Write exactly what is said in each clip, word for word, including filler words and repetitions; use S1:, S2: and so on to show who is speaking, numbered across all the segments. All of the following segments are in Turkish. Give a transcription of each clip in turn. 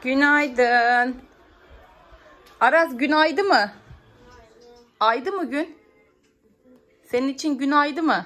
S1: Günaydın. Aras gün aydı mı? Aydı mı gün? Senin için gün aydı mı?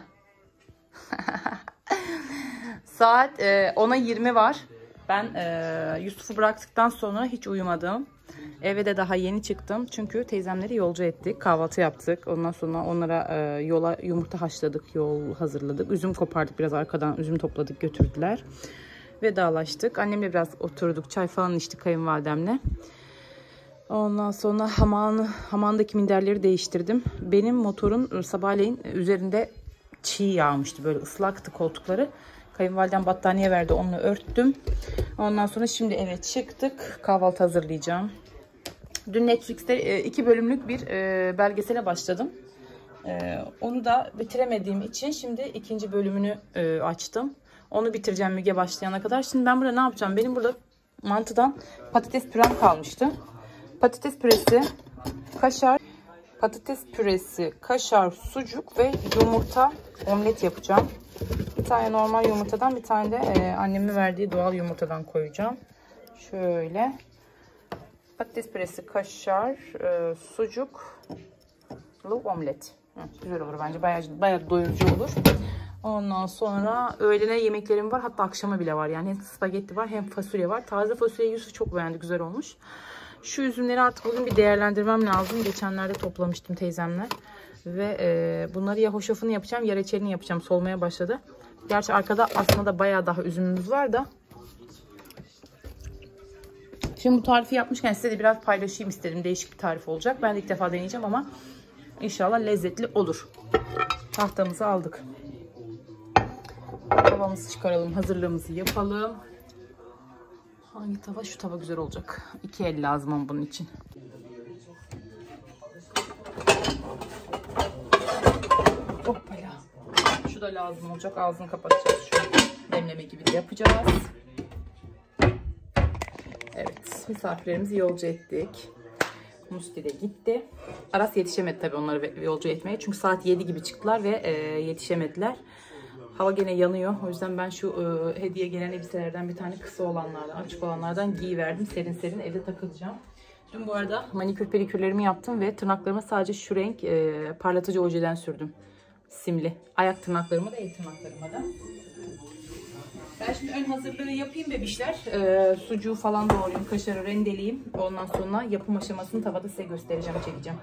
S1: Saat e, ona yirmi var. Ben e, Yusuf'u bıraktıktan sonra hiç uyumadım. Eve de daha yeni çıktım. Çünkü teyzemleri yolcu ettik. Kahvaltı yaptık. Ondan sonra onlara e, yola yumurta haşladık. Yol hazırladık. Üzüm kopardık. Biraz arkadan üzüm topladık, götürdüler. Vedalaştık. Annemle biraz oturduk. Çay falan içtik kayınvalidemle. Ondan sonra hamanı, hamandaki minderleri değiştirdim. Benim motorun sabahleyin üzerinde çiğ yağmıştı. Böyle ıslaktı koltukları. Kayınvalidem battaniye verdi. Onunla örttüm. Ondan sonra şimdi eve çıktık. Kahvaltı hazırlayacağım. Dün Netflix'te iki bölümlük bir belgesele başladım. Onu da bitiremediğim için şimdi ikinci bölümünü açtım. Onu bitireceğim Müge başlayana kadar. Şimdi ben burada ne yapacağım? Benim burada mantıdan patates pürem kalmıştı. Patates püresi, kaşar, patates püresi, kaşar, sucuk ve yumurta omlet yapacağım. Bir tane normal yumurtadan, bir tane de e, annemin verdiği doğal yumurtadan koyacağım. Şöyle. Patates püresi, kaşar, e, sucuk, omlet. Hı, güzel olur bence. Bayağı, bayağı doyurucu olur. Ondan sonra öğlene yemeklerim var. Hatta akşama bile var. Yani hem spagetti var hem fasulye var. Taze fasulye Yusuf çok beğendi. Güzel olmuş. Şu üzümleri artık bugün bir değerlendirmem lazım. Geçenlerde toplamıştım teyzemler. Ve e, bunları ya hoşafını yapacağım ya reçelini yapacağım. Solmaya başladı. Gerçi arkada aslında da bayağı daha üzümümüz var da. Şimdi bu tarifi yapmışken size de biraz paylaşayım istedim. Değişik bir tarif olacak. Ben de ilk defa deneyeceğim ama inşallah lezzetli olur. Tahtamızı aldık. Tavamızı çıkaralım. Hazırlığımızı yapalım. Hangi tava? Şu tava güzel olacak. İki el lazım ama bunun için. Hoppala. Şu da lazım olacak. Ağzını kapatacağız. Şöyle demleme gibi de yapacağız. Evet. Misafirlerimizi yolcu ettik. Musti de gitti. Aras yetişemedi tabii onları yolcu etmeye. Çünkü saat yedi gibi çıktılar ve e, yetişemediler. Hava gene yanıyor. O yüzden ben şu e, hediye gelen elbiselerden bir tane kısa olanlardan, açık olanlardan giyiverdim. Serin serin evde takılacağım. Dün bu arada manikür pedikürlerimi yaptım ve tırnaklarıma sadece şu renk e, parlatıcı ojeden sürdüm. Simli. Ayak tırnaklarıma da el tırnaklarıma da. Ben şimdi ön hazırlığı yapayım bebişler. E, sucuğu falan doğrayayım, kaşarı rendeleyeyim. Ondan sonra yapım aşamasını tavada size göstereceğim, çekeceğim.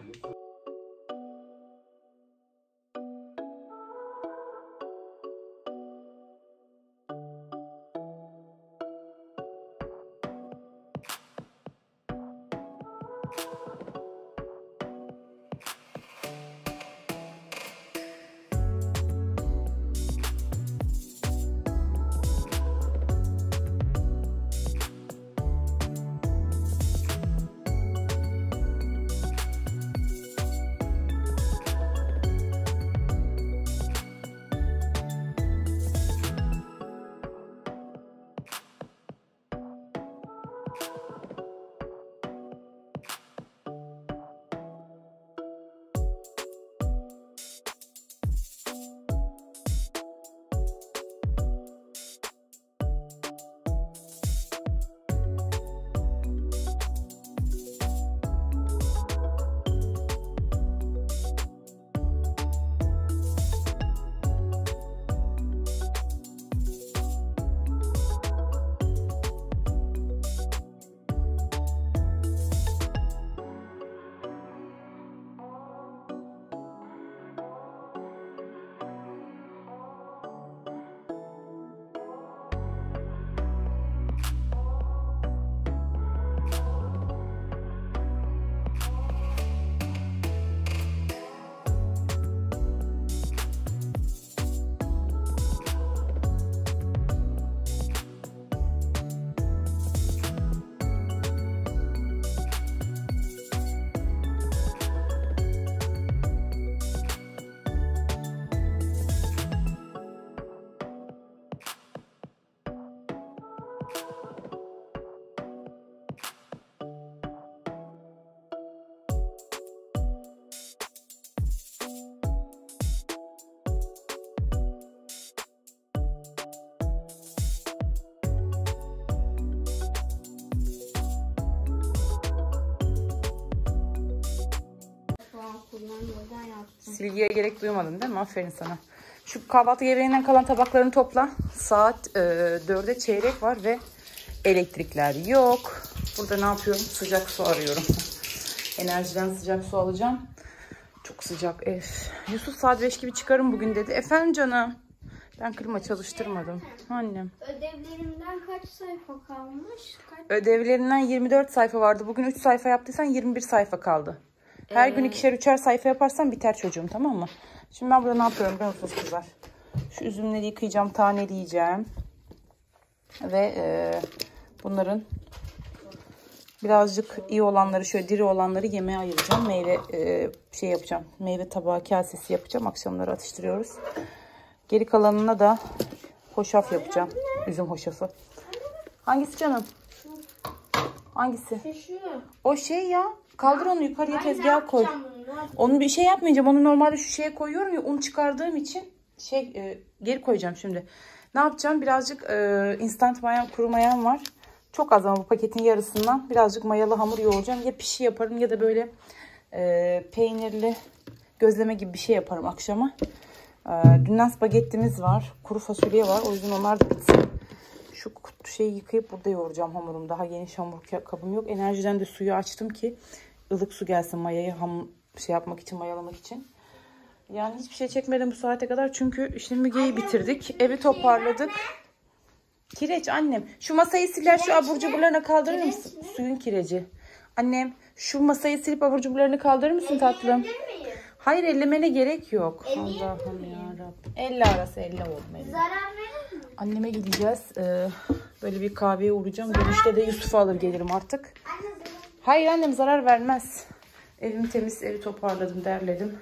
S1: silgiye gerek duymadın değil mi? Aferin sana. Şu kahvaltı yemeğinden kalan tabaklarını topla. Saat e, dörde çeyrek var ve elektrikler yok. Burada ne yapıyorum? Sıcak su arıyorum. Enerjiden sıcak su alacağım. Çok sıcak ev. Yusuf saat beş gibi çıkarım bugün dedi. Efendim canım. Ben klima çalıştırmadım. Annem.
S2: Ödevlerimden kaç sayfa kalmış? Kaç...
S1: Ödevlerinden yirmi dört sayfa vardı. Bugün üç sayfa yaptıysan yirmi bir sayfa kaldı. Her ee... gün ikişer üçer sayfa yaparsan biter çocuğum, tamam mı? Şimdi ben burada ne yapıyorum biliyor musunuz kızlar? Şu üzümleri yıkayacağım, taneleyeceğim. Ve e, bunların birazcık iyi olanları, şöyle diri olanları yemeğe ayıracağım. Meyve e, şey yapacağım. Meyve tabağı kasesi yapacağım. Akşamları atıştırıyoruz. Geri kalanına da hoşaf yapacağım. Üzüm hoşafı. Hangisi canım? Hangisi? O şey ya. Kaldır onu yukarıya, tezgaha koy. Onu bir şey yapmayacağım. Onu normalde şu şeye koyuyorum ya, un çıkardığım için şey e, geri koyacağım şimdi. Ne yapacağım? Birazcık e, instant mayam, kuru mayam var. Çok az ama bu paketin yarısından birazcık mayalı hamur yoğuracağım. Ya pişi yaparım ya da böyle e, peynirli gözleme gibi bir şey yaparım akşama. E, dünden spagettimiz var. Kuru fasulye var. O yüzden onlar da bitsin. Şu şeyi yıkayıp burada yoğuracağım hamurum. Daha geniş hamur kabım yok. Enerjiden de suyu açtım ki ılık su gelsin mayayı ham şey yapmak için, mayalamak için. Yani hiçbir şey çekmedim bu saate kadar. Çünkü işte Müge'yi bitirdik. Evi toparladık. Kireç annem. Şu masayı siler, şu abur cuburlarına kaldırır mısın? Suyun kireci. Annem şu masayı silip abur cuburlarını kaldırır mısın tatlım? Hayır, ellemene gerek yok. Allah'ım yarabbim. Elle arası elle olma. Elle.
S2: Zarar verir mi?
S1: Anneme gideceğiz. Ee, böyle bir kahveye uğrayacağım. Dönüşte de Yusuf'u alır gelirim artık. Hayır annem, zarar vermez. Evim temiz, evi toparladım, derledim.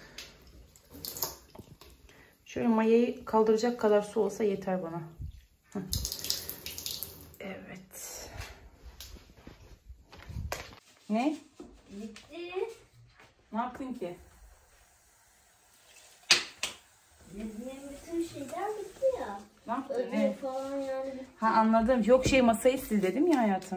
S1: Şöyle mayayı kaldıracak kadar su olsa yeter bana. Hı. Evet. Ne?
S2: Bitti.
S1: Ne yaptın ki?
S2: Benim bütün şeyler bitti ya.
S1: Ne yaptın?
S2: Ödev
S1: Ne?
S2: falan yani bitti.
S1: Ha, anladım. Yok şey, masayı sil dedim ya hayatım.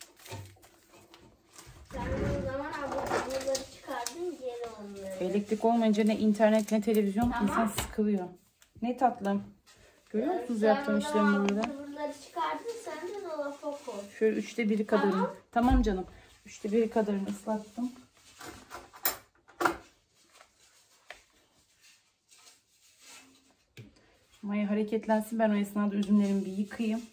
S2: Sen o zaman ablaları çıkardın, geri onları.
S1: Elektrik olmayınca ne internet ne televizyon,
S2: Tamam.
S1: insan sıkılıyor. Ne tatlım. Görüyor musunuz
S2: Sen
S1: yaptığım
S2: o
S1: işlemi
S2: zaman
S1: burada?
S2: ablaları çıkardın, sen de dolapa koy.
S1: Şöyle üçte biri kadarını.
S2: Tamam.
S1: Tamam canım. Üçte biri kadarını ıslattım. Maya hareketlensin. Ben o esnada üzümlerimi bir yıkayayım.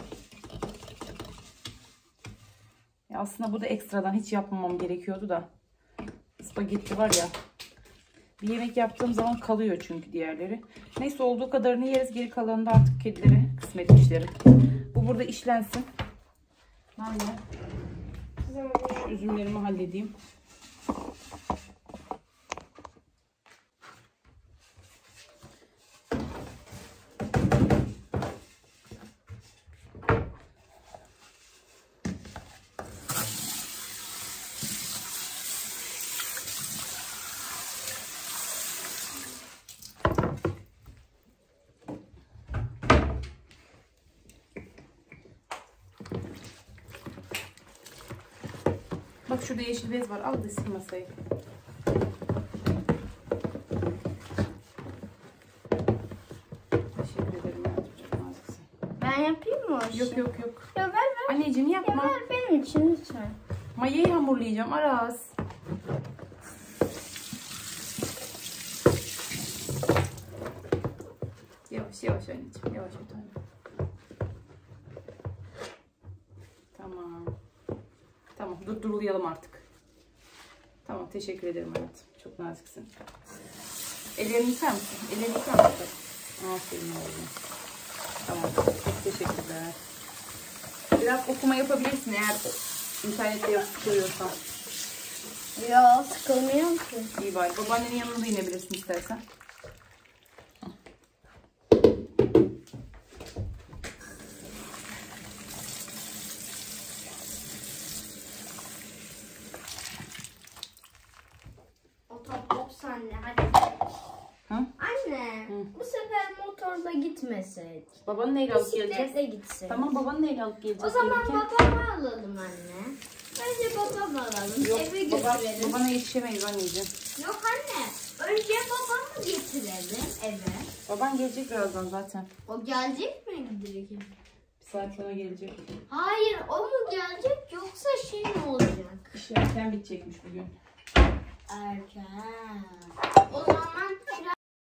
S1: Ya aslında bu da ekstradan hiç yapmamam gerekiyordu da. Spagetti var ya. Bir yemek yaptığım zaman kalıyor çünkü diğerleri. Neyse, olduğu kadarını yeriz. Geri kalanını da artık kedilere kısmet işleri. Bu burada işlensin. Ben de şu üzümlerimi halledeyim. Bak şurada yeşil bez var. Al da sil masayı. Teşekkür ederim. Çok naziksin.
S2: Ben yapayım mı o işi?
S1: Yok yok yok.
S2: Ya ver ver.
S1: Anneciğim yapma.
S2: Ya ver benim için lütfen.
S1: Mayayı hamurlayacağım Aras. Yavaş yavaş anneciğim. Yavaş bir tane. Tamam. Tamam, durdurulayalım artık. Tamam, teşekkür ederim hayatım. Çok naziksin. Ellerini yıkar mısın? Ellerini yıkar mısın? Aferin oğlum. Tamam, çok teşekkürler. Biraz okuma yapabilirsin eğer internette yazıp koyuyorsan.
S2: Ya sıkılmıyorum ki.
S1: İyi bari. Babaannenin yanına da inebilirsin istersen.
S2: Anne hadi.
S1: Hı?
S2: Anne Hı. bu sefer motorla gitmesek.
S1: Babanın neyle alıp geleceğiz?
S2: Bisikletle gitsek.
S1: Tamam, babanın neyle alıp geleceğiz?
S2: O zaman
S1: gelirken?
S2: babamı alalım anne. Bence babamı alalım.
S1: Yok,
S2: eve
S1: baba,
S2: götürelim.
S1: babana yetişemeyiz anneciğim.
S2: Yok anne. Önce babamı getirelim eve.
S1: Baban gelecek birazdan zaten.
S2: O gelecek mi direkt?
S1: Bir saat sonra gelecek.
S2: Hayır, o mu gelecek yoksa şey mi olacak?
S1: İş erken bitecekmiş bugün.
S2: Erken. O zaman biraz...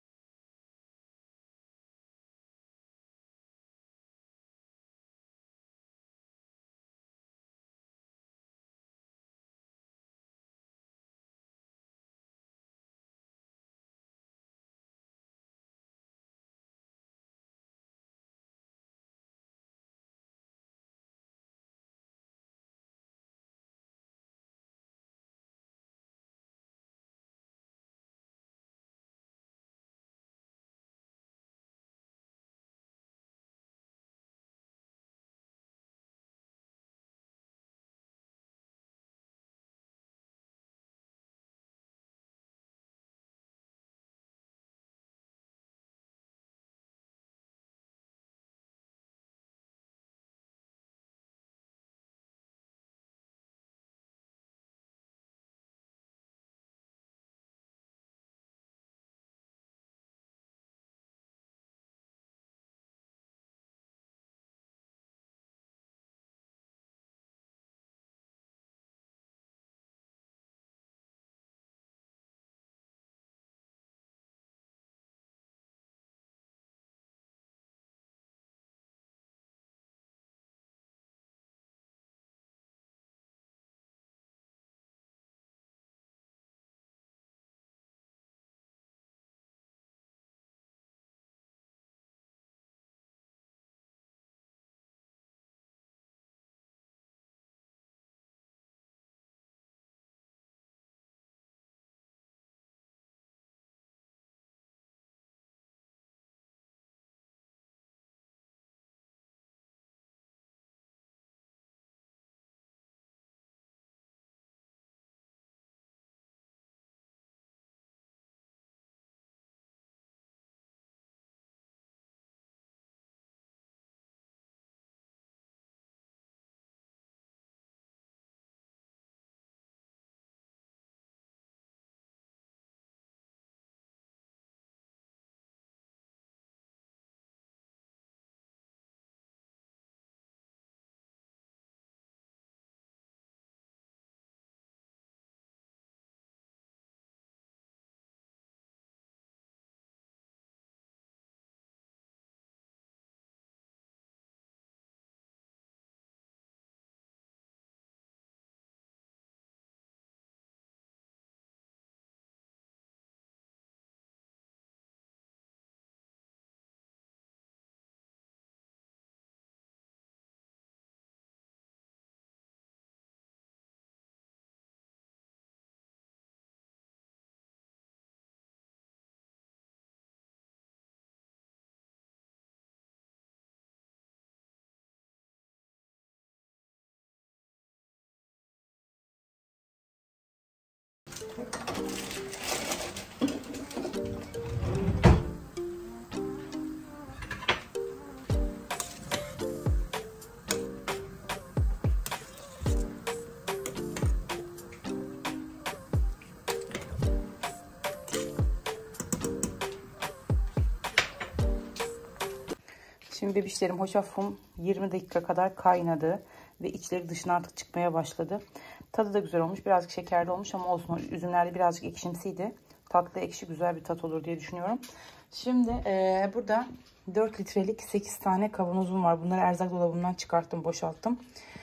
S1: Şimdi bebişlerim hoşafım yirmi dakika kadar kaynadı ve içleri dışına artık çıkmaya başladı. Tadı da güzel olmuş. Birazcık şekerli olmuş ama olsun. Üzümlerde birazcık ekşimsiydi. Tatlı ekşi güzel bir tat olur diye düşünüyorum. Şimdi e, burada dört litrelik sekiz tane kavanozum var. Bunları erzak dolabımdan çıkarttım, boşalttım.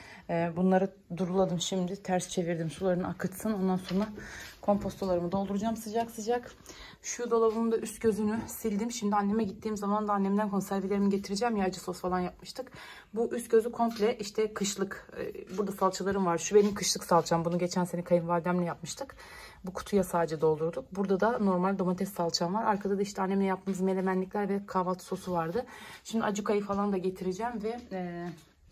S1: E, bunları duruladım şimdi. Ters çevirdim. Sularını akıtsın. Ondan sonra kompostolarımı dolduracağım sıcak sıcak. Şu dolabımın da üst gözünü sildim. Şimdi anneme gittiğim zaman da annemden konservelerimi getireceğim. Ya acı sos falan yapmıştık. Bu üst gözü komple işte kışlık. E, burada salçalarım var. Şu benim kışlık salçam. Bunu geçen sene kayınvalidemle yapmıştık. Bu kutuya sadece doldurduk. Burada da normal domates salçam var. Arkada da işte annemle yaptığımız melemenlikler ve kahvaltı sosu vardı. Şimdi acukayı falan da getireceğim ve e,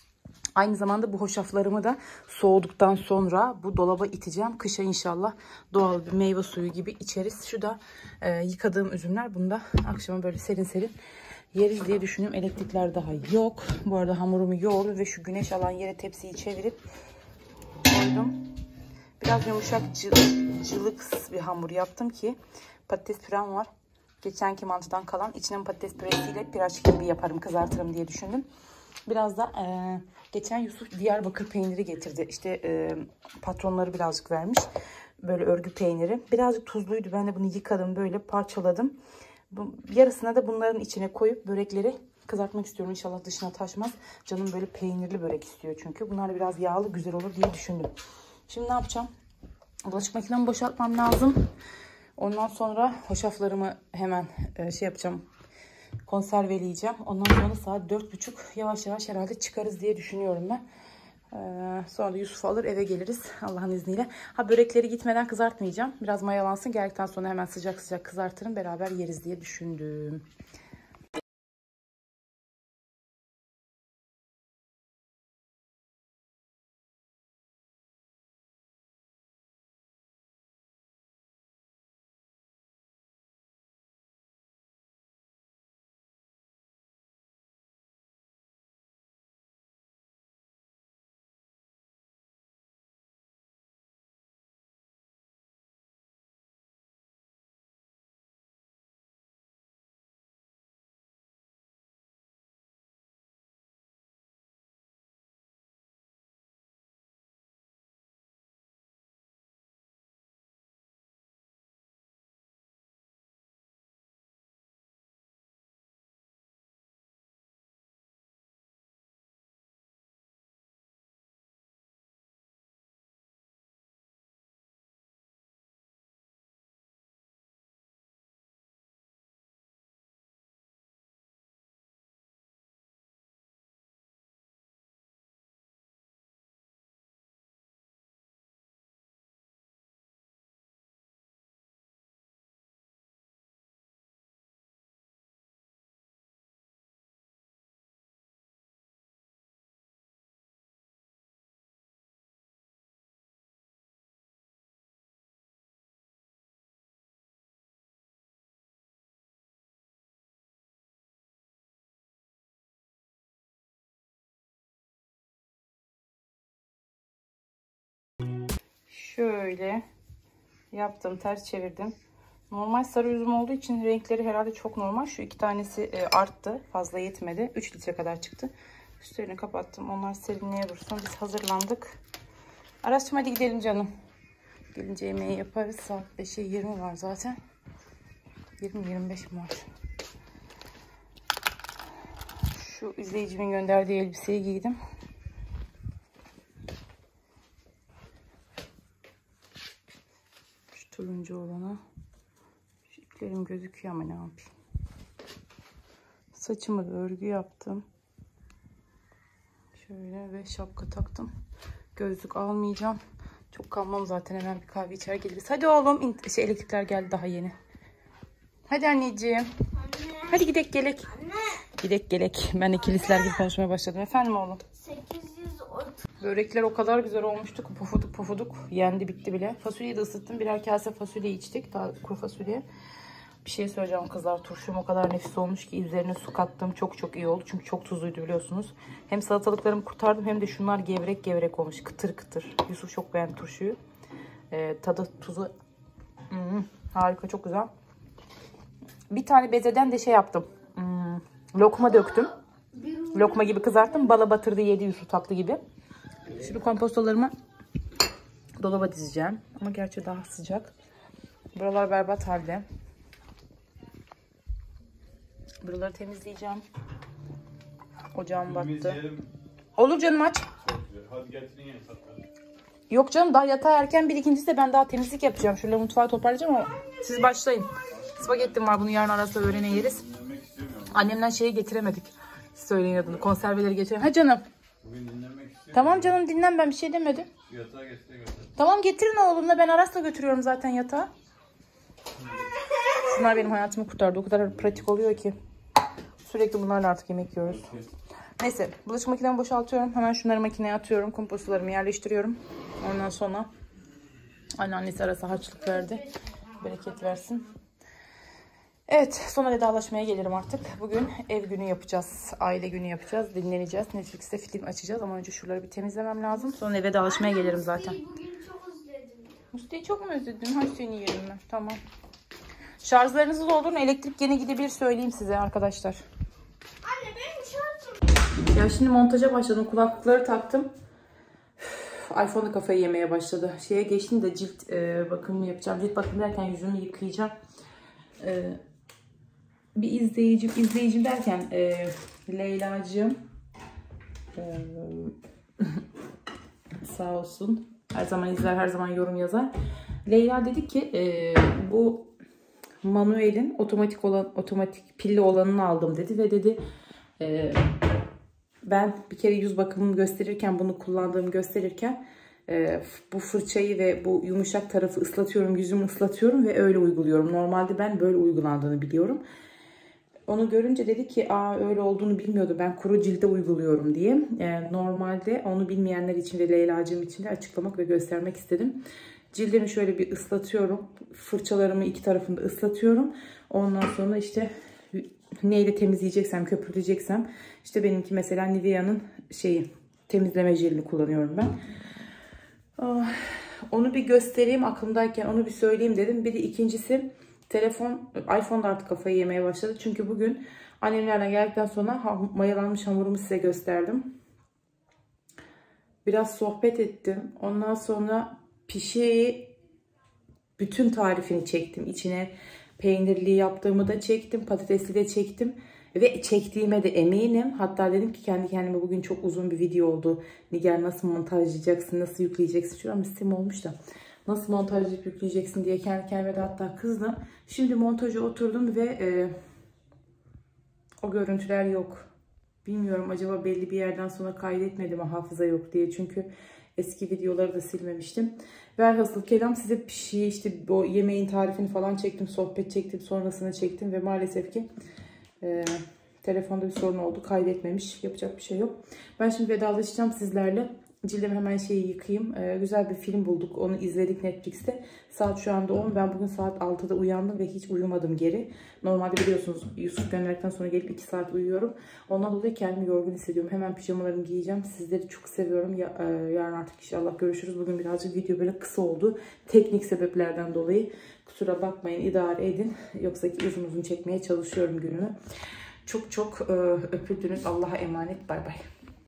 S1: aynı zamanda bu hoşaflarımı da soğuduktan sonra bu dolaba iteceğim. Kışa inşallah doğal bir meyve suyu gibi içeriz. Şu da e, yıkadığım üzümler. Bunu da akşama böyle serin serin yeriz diye düşünüyorum. Elektrikler daha yok. Bu arada hamurumu yoğurdum ve şu güneş alan yere tepsiyi çevirip koydum. Biraz yumuşak cılık bir hamur yaptım ki patates pürem var. Geçenki mantıdan kalan. İçine patates püresiyle piraç gibi yaparım, kızartırım diye düşündüm. Biraz da e, geçen Yusuf Diyarbakır peyniri getirdi. İşte e, patronları birazcık vermiş. Böyle örgü peyniri. Birazcık tuzluydu. Ben de bunu yıkadım, böyle parçaladım. Bu, yarısına da bunların içine koyup börekleri kızartmak istiyorum. İnşallah dışına taşmaz. Canım böyle peynirli börek istiyor çünkü. Bunlar biraz yağlı, güzel olur diye düşündüm. Şimdi ne yapacağım? Bulaşık makinemi boşaltmam lazım. Ondan sonra hoşaflarımı hemen e, şey yapacağım. Konserveleyeceğim. Ondan sonra saat dört buçuk yavaş yavaş herhalde çıkarız diye düşünüyorum ben. Ee, sonra da Yusuf alır, eve geliriz Allah'ın izniyle. Ha, börekleri gitmeden kızartmayacağım. Biraz mayalansın. Geldikten sonra hemen sıcak sıcak kızartırım. Beraber yeriz diye düşündüm. Şöyle yaptım, ters çevirdim. Normal sarı üzüm olduğu için renkleri herhalde çok normal. Şu iki tanesi e, arttı, fazla yetmedi. üç litre kadar çıktı. Üstlerini kapattım. Onlar serinliğe dursun. Biz hazırlandık. Araç'cığım hadi gidelim canım. Gelince yemeği yaparız. Saat beşe yirmi var zaten. yirmi yirmi beş mi var? Şu izleyicimin gönderdiği elbiseyi giydim. Şu turuncu olana. Şu iplerim gözüküyor ama ne yapayım. Saçımı da örgü yaptım. Şöyle ve şapka taktım. Gözlük almayacağım. Çok kalmam zaten, hemen bir kahve içer geliriz. Hadi oğlum. Şey, elektrikler geldi daha yeni. Hadi anneciğim. Anne. Hadi gidek gelek. Anne. Gidek gelek. Ben de kilisler gibi konuşmaya başladım. Efendim oğlum.
S2: sekiz yüz otuz.
S1: Börekler o kadar güzel olmuştu ki pofuduk pofuduk. Yendi bitti bile. Fasulyeyi de ısıttım. Birer kase fasulye içtik. Daha kuru fasulye. Bir şey söyleyeceğim kızlar. Turşum o kadar nefis olmuş ki üzerine su kattım. Çok çok iyi oldu. Çünkü çok tuzluydu biliyorsunuz. Hem salatalıklarımı kurtardım hem de şunlar gevrek gevrek olmuş. Kıtır kıtır. Yusuf çok beğendi turşuyu. Ee, tadı tuzu hmm, harika, çok güzel. Bir tane bezeden de şey yaptım. Hmm, lokma döktüm. Lokma gibi kızarttım. Bala batırdı, yedi Yusuf tatlı gibi. Şimdi kompostolarımı dolaba dizeceğim. Ama gerçi daha sıcak. Buralar berbat halde. Buraları temizleyeceğim. Ocağım battı. Olur canım, aç.
S3: Hadi getirin yatakları.
S1: Yok canım, daha yatağa erken, bir ikincisi de ben daha temizlik yapacağım. Şöyle mutfağı toparlayacağım ama siz başlayın. Spagettim var, bunu yarın arası öğlene yeriz. Annemden şeyi getiremedik. Söyleyin adını, konserveleri getiremedik. Ha canım.
S3: Bugün dinlenmek istiyorum.
S1: Tamam canım, dinlen, ben bir şey demedim.
S3: Yatağa getirin götür.
S1: Tamam getirin oğlumla, ben Aras'la götürüyorum zaten yatağa. Bunlar benim hayatımı kurtardı. O kadar pratik oluyor ki. Sürekli bunlarla artık yemek yiyoruz. Neyse, bulaşık makinemi boşaltıyorum. Hemen şunları makineye atıyorum. Kompostolarımı yerleştiriyorum. Ondan sonra anneannesi Aras'a harçlık verdi. Bereket versin. Evet, sonra vedalaşmaya gelirim artık. Bugün ev günü yapacağız. Aile günü yapacağız. Dinleneceğiz. Netflix'te film açacağız. Ama önce şuraları bir temizlemem lazım. Sonra vedalaşmaya gelirim zaten.
S2: Bugün çok özledim.
S1: Musti'yi çok mu özledin? Hadi seni yerim ben. Tamam. Şarjlarınızı doldurun. Elektrik yeni gidebilir söyleyeyim size arkadaşlar.
S2: Anne benim şarjım.
S1: Ya şimdi montaja başladım. Kulaklıkları taktım. iPhone'da kafayı yemeye başladı. Şeye geçtim de cilt e, bakımı yapacağım. Cilt bakımı derken yüzümü yıkayacağım. E, bir izleyicim, izleyicim derken e, Leyla'cığım e, sağ olsun. Her zaman izler, her zaman yorum yazar. Leyla dedi ki e, bu Manuel'in otomatik olan, otomatik pilli olanını aldım dedi ve dedi e, ben bir kere yüz bakımımı gösterirken, bunu kullandığımı gösterirken e, bu fırçayı ve bu yumuşak tarafı ıslatıyorum, yüzümü ıslatıyorum ve öyle uyguluyorum. Normalde ben böyle uygulandığını biliyorum. Onu görünce dedi ki aa öyle olduğunu bilmiyordu, ben kuru cilde uyguluyorum diye. E, normalde onu bilmeyenler için ve Leyla'cığım için de açıklamak ve göstermek istedim. Cildimi şöyle bir ıslatıyorum. Fırçalarımı iki tarafında ıslatıyorum. Ondan sonra işte neyle temizleyeceksem, köpürteceksem, işte benimki mesela Nivea'nın şeyi, temizleme jelini kullanıyorum ben. Oh, onu bir göstereyim aklımdayken, onu bir söyleyeyim dedim. Bir de ikincisi, telefon, iPhone'da artık kafayı yemeye başladı. Çünkü bugün annemlerden geldikten sonra mayalanmış hamurumu size gösterdim. Biraz sohbet ettim. Ondan sonra pişiyi bütün tarifini çektim. İçine peynirli yaptığımı da çektim. Patatesli de çektim. Ve çektiğime de eminim. Hatta dedim ki kendi kendime bugün çok uzun bir video oldu. Nigar nasıl montajlayacaksın, nasıl yükleyeceksin? Şuram istem olmuş da. Nasıl montajlayıp yükleyeceksin diye kendi kendime de hatta kızdım. Şimdi montaja oturdum ve e, o görüntüler yok. Bilmiyorum, acaba belli bir yerden sonra kaydetmedim, hafıza yok diye. Çünkü eski videoları da silmemiştim. Velhasıl kelam size pişi, işte o yemeğin tarifini falan çektim. Sohbet çektim. Sonrasını çektim. Ve maalesef ki e, telefonda bir sorun oldu. Kaydetmemiş. Yapacak bir şey yok. Ben şimdi vedalaşacağım sizlerle. Cildimi hemen şeyi yıkayayım. Ee, güzel bir film bulduk. Onu izledik Netflix'te. Saat şu anda on. Ben bugün saat altıda uyandım ve hiç uyumadım geri. Normalde biliyorsunuz Yusuf gönderdikten sonra gelip iki saat uyuyorum. Ondan dolayı kendimi yorgun hissediyorum. Hemen pijamalarımı giyeceğim. Sizleri çok seviyorum. Ya, e, yarın artık inşallah görüşürüz. Bugün birazcık video böyle kısa oldu. Teknik sebeplerden dolayı. Kusura bakmayın, idare edin. Yoksa ki uzun uzun çekmeye çalışıyorum günümü. Çok çok e, öpüldünüz. Allah'a emanet. Bay bay.